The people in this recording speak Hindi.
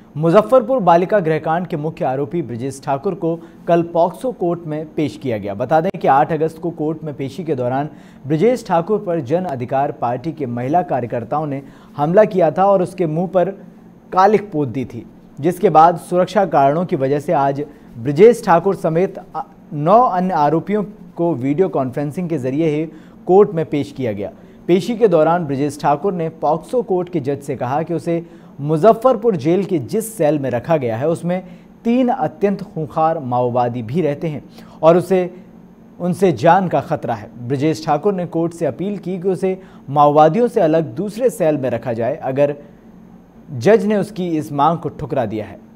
मुजफ्फरपुर बालिका गृहकांड के मुख्य आरोपी ब्रजेश ठाकुर को कल पॉक्सो कोर्ट में पेश किया गया। बता दें कि 8 अगस्त को कोर्ट में पेशी के दौरान ब्रजेश ठाकुर पर जन अधिकार पार्टी के महिला कार्यकर्ताओं ने हमला किया था और उसके मुंह पर कालिख पोत दी थी, जिसके बाद सुरक्षा कारणों की वजह से आज ब्रजेश ठाकुर समेत 9 अन्य आरोपियों को वीडियो कॉन्फ्रेंसिंग के जरिए ही कोर्ट में पेश किया गया। पेशी के दौरान ब्रजेश ठाकुर ने पॉक्सो कोर्ट के जज से कहा कि उसे मुजफ्फरपुर जेल के जिस सेल में रखा गया है उसमें 3 अत्यंत खूंखार माओवादी भी रहते हैं और उनसे जान का खतरा है। ब्रजेश ठाकुर ने कोर्ट से अपील की कि उसे माओवादियों से अलग दूसरे सेल में रखा जाए। अगर जज ने उसकी इस मांग को ठुकरा दिया है